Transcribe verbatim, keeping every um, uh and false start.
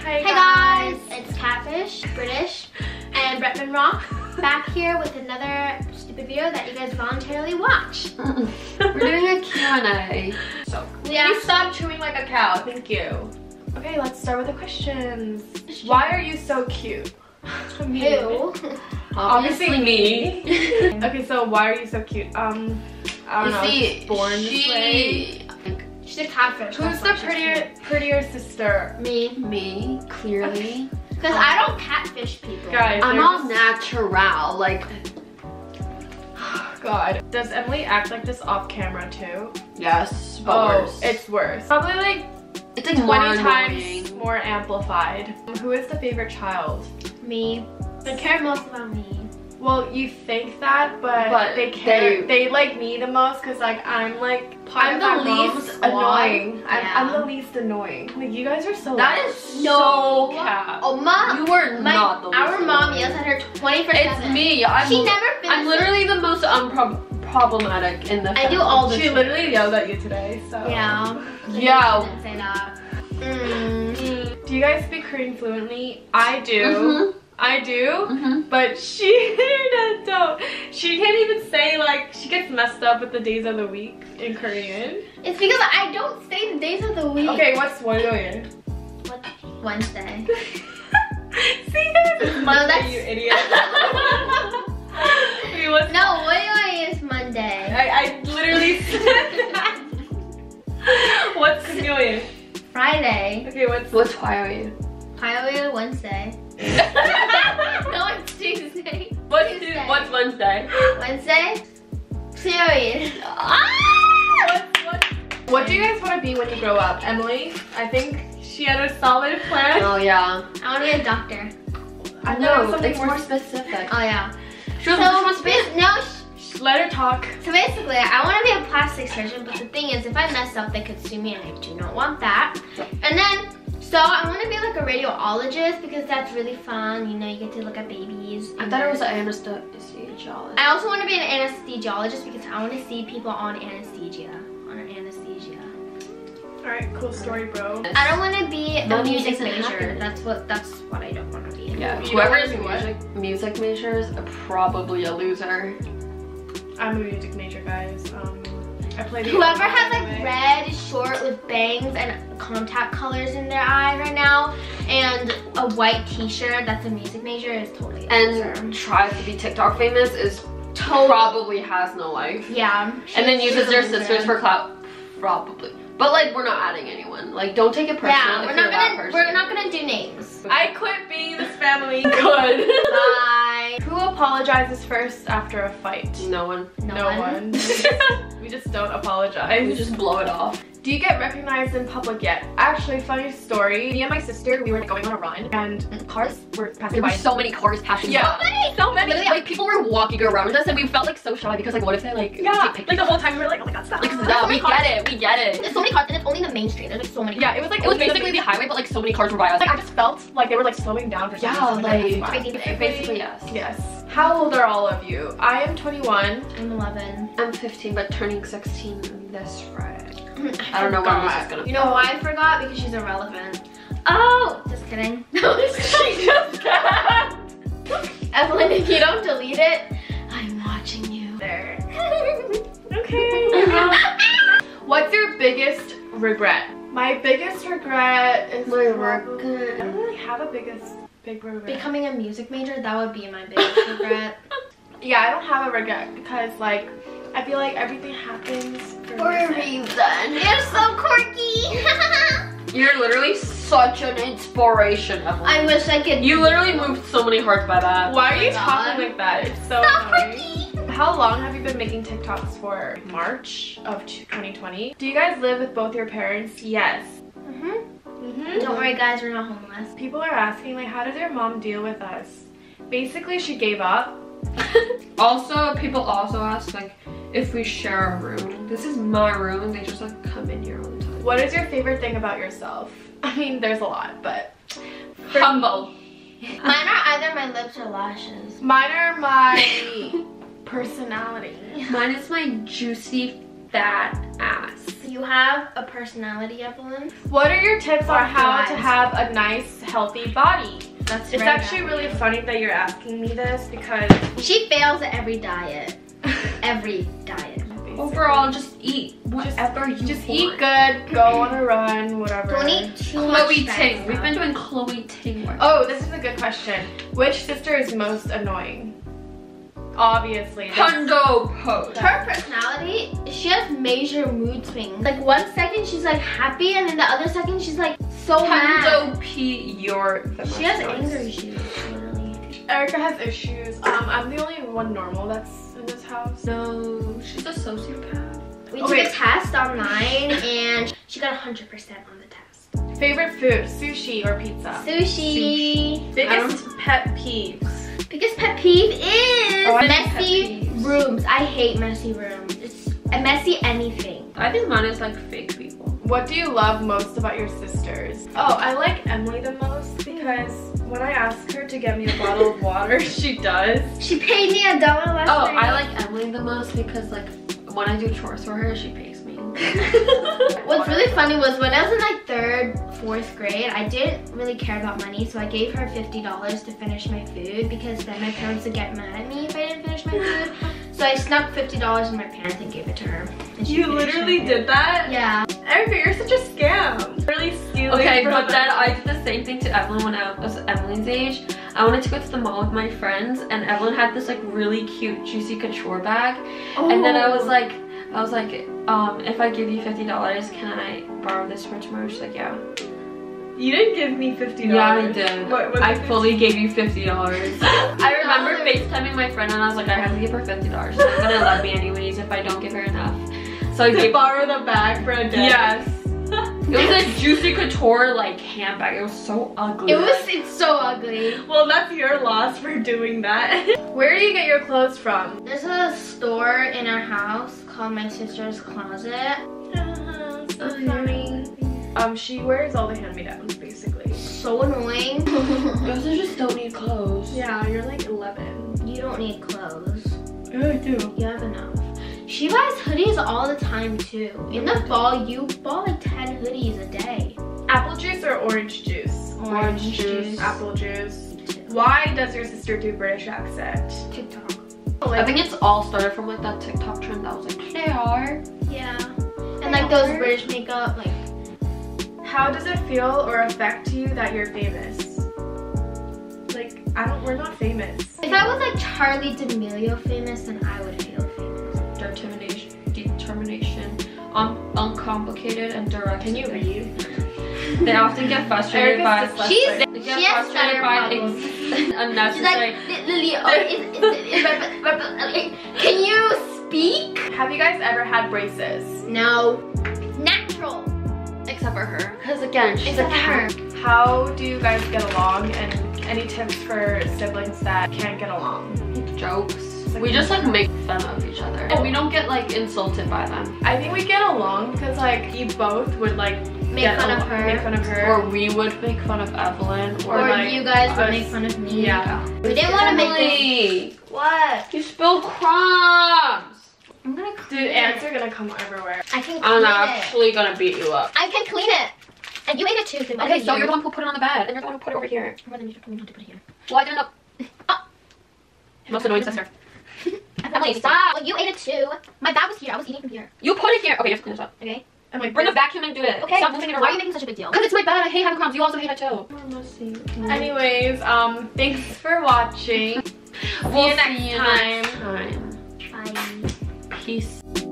Hi, Hey guys. guys, it's Catfish, British, and Bretman Rock back here with another stupid video that you guys voluntarily watch. We're doing a Q and A. So, Yeah. You stop chewing like a cow. Thank you. Okay, let's start with the questions. Why are you so cute? Who? obviously me. Okay, so why are you so cute? Um, I don't You know. see, just born this she, way. She's a catfish. Who's that's the why she's prettier, prettier sister? cute. Me. me, clearly. Because I don't catfish people. Guys, I'm they're all just- natural. Like, God. Does Emily act like this off camera too? yes, but Oh, worse. it's worse. Probably like it's like more twenty times annoying. more amplified. Who is the favorite child? Me. They care most about me. Well, you think that, but, But they care. they- They, like me the most because like I'm like Part I'm of the our mom's least squad. annoying. I'm, Yeah. I'm the least annoying. Like you guys are so. That is so No. cap. Oh, mom. You were My, not the least our mom annoying. yells at her twenty-four seven. It's me. I'm, She never finishes. I'm literally the most unproblematic in the I do family. all the She literally yelled at you today. So Yeah. Yeah. She didn't say that. Mm. Do you guys speak Korean fluently? I do. Mhm. I do. Mhm. But she don't. She can't even say like she gets messed up with the days of the week in Korean. It's because I don't say the days of the week. Okay, what's 월요일? What? Wednesday. See guys, it's Monday, that's- you idiot. Okay, what's No, what is Monday? I, I literally said that. What's 금요일? Friday. Okay, what's What's 화요일? Friday, Wednesday. No, it's Tuesday. What's Tuesday. What's Wednesday? Wednesday? Tuesday. what's what? What do you guys want to be when you grow up? Emily, I think she had a solid plan. Oh yeah. I want to be a doctor. I thought it was No, something it's more more specific. Oh yeah. She was, So, she wants to be. bas- no. sh- Let her talk. So basically, I want to be a plastic surgeon, but the thing is, if I mess up, they could sue me, and I do not want that. And then, so I want to be like a radiologist because that's really fun. You know, you get to look at babies. I thought it was an anesthesiologist. I also want to be an anesthesiologist because I want to see people on anesthesia. On anesthesia. All right, cool story, bro. I don't want to be a Money music isn't major. happening. That's what. That's what I don't want to be. Yeah, You whoever don't is wanna do music, music major is probably a loser. I'm a music major, guys. Um, I play the Whoever organ, has by the like way. red short with bangs and contact colors in their eye right now, and a white T-shirt, that's a music major, is totally a loser. And tries to be TikTok famous is Totally. probably has no life. Yeah. And then she's uses a their loser. sisters for clout. Probably. But like, we're not adding anyone. Like, don't take it personal. Yeah, if we're you're not that gonna. person. We're not gonna do names. I quit being this family. Good. Bye. Who apologizes first after a fight? No one. No, No one. one. We just don't apologize. We just blow it off. Do you get recognized in public yet? Actually, funny story. Me and my sister, we were going on a run, and cars were passing There were by. so many cars passing Yeah. by. So many. Literally, like, people were walking around us and we felt like so shy because like, what if they like Yeah, take pictures? like the whole time we were like, oh my god, stop. Like, so stop, many we cars. get it, we get it. There's so many cars, and it's only the main street. There's like so many. Yeah, it was like It was like, basically the highway, but like so many cars were by us. Like I just felt like they were like slowing down for some Yeah, reason. like, Crazy. basically yes. Yes. How old are all of you? I am twenty-one. I'm eleven. I'm fifteen, but turning sixteen this Friday. I don't know when this is gonna. You know why I forgot? Because she's irrelevant. Oh, just kidding. No, She just got. Evelyn, if you don't delete it, I'm watching you. There. Okay. Um, what's your biggest regret? My biggest regret is My probably- regret. I don't really have a biggest big regret. Becoming a music major, that would be my biggest regret. Yeah, I don't have a regret because like I feel like everything happens for, For a reason. reason. You're so quirky. You're literally such an inspiration, Evelyn. I wish I could. You literally moved so many hearts by that. Why Oh are you my talking God. like that? It's so Stop annoying. quirky. How long have you been making TikToks for? March of twenty twenty. Do you guys live with both your parents? Yes. Mhm. Mm-hmm. Don't worry, guys. We're not homeless. People are asking like, how does your mom deal with us? Basically, she gave up. Also, people also ask like if we share a room. This is my room and they just like come in here all the time. What is your favorite thing about yourself? I mean, there's a lot, but for- Humble. Mine are either my lips or lashes. Mine are my personality. Mine is my juicy fat ass. You have a personality, Evelyn. What are your tips on how to Eyes. have a nice, healthy body? That's It's right, actually really Evelyn. funny that you're asking me this because She fails at every diet. Every diet. Overall, just eat whatever you just want. eat good, go on a run, whatever. Don't eat too much Chloe fat Ting. stuff. We've been doing Chloe Ting work. Oh, this is a good question. Which sister is most annoying? Obviously. this- Hundo post. Her personality, she has major mood swings. Like one second she's like happy, and then the other second she's like so mad. Hundo P, you're the She has most anger nice. issues, literally. Erica has issues. Um, I'm the only one normal that's in this house. No, she's a sociopath. We Okay. took a test online, and she got one hundred percent on the test. Favorite food, sushi or pizza? Sushi. Biggest pet peeves. Biggest pet peeve is Oh, I like messy pet peeves. rooms. I hate messy rooms. It's a messy anything. I think mine is like fake people. What do you love most about your sisters? Oh, I like Emily the most because when I ask her to get me a bottle of water, she does. She paid me a dollar last Oh, night. I like Evelyn the most because like when I do chores for her, she pays me. What's really funny was when I was in like third, fourth grade, I didn't really care about money, so I gave her fifty dollars to finish my food because then my parents would get mad at me if I didn't finish my food. So I snuck fifty dollars in my pants and gave it to her. And she You finished literally my food. did that? Yeah. Erica, you're such a scam. Really stealing. Okay, from but then them. I did the same thing to Evelyn when I was Evelyn's age. I wanted to go to the mall with my friends, and Evelyn had this like really cute Juicy Couture bag. And then I was like, I was like, um, if I give you fifty dollars, can I borrow this for tomorrow? She's like, yeah. You didn't give me fifty Yeah, dollars. I did. What, was I it fully gave you fifty dollars. I remember FaceTiming my friend, and I was like, I have to give her fifty dollars. She's not gonna love me anyways if I don't give her enough. So I to gave. borrow the bag for a day? Yes. It was a Juicy Couture like handbag. It was so ugly. It was, it's so ugly. Well, that's your loss for doing that. Where do you get your clothes from? There's a store in our house called My Sister's Closet. Uh, so Oh, funny. Um, she wears all the hand-me-downs, basically. So annoying. Girls just don't need clothes. Yeah, you're like eleven. You don't need clothes. Yeah, I do. You have enough. She buys hoodies all the time too. In the fall, you buy like ten hoodies a day. Apple juice or orange juice? Orange juice. Apple juice. Why does your sister do British accent? TikTok. I think it's all started from like that TikTok trend that was like, they are. Yeah. And like those British makeup, like. How does it feel or affect you that you're famous? Like, I don't, we're not famous. If I was like Charlie D'Amelio famous, then I would feel famous. Determination, determination, um, uncomplicated and direct. Can you read? They often get frustrated by. Erica's dyslexic. She's- They get She has frustrated stutter by problems. ex- She's unnecessary. like, Lily, oh, is, is, is, is, can you speak? Have you guys ever had braces? No. Natural. Except for her, because again, she's Except a for her. cat. How do you guys get along, and any tips for siblings that can't get along? Jokes. We just like make fun of each other, and we don't get like insulted by them. I think we get along because like you both would like Make get fun of along- her. make fun of her, Or we would make fun of Evelyn, or, Or, like you guys would us. make fun of me. Yeah. We didn't want to make this. Emily, What? you spilled crumbs. I'm gonna clean Dude, it. ants are gonna come everywhere. I can clean I'm it. actually gonna beat you up. I can clean it. And you ate it too. So Okay, so you're the one who put it on the bed, and you're the one who put it over here. Well, then you told me not to put it here. Well, I didn't know. Oh. Most annoying sister. Emily, stop. Well, you ate it too. My bag was here. I was eating from here. You put it here. Okay, just clean this up. Okay. I'm like, Bring a vacuum and do it. Okay. Stop moving it Why are you around. making such a big deal? Because it's my bed. I hate having crumbs. You also hate it too. anyways, um, thanks for watching. See We'll you next see you time. next time. Bye. Peace.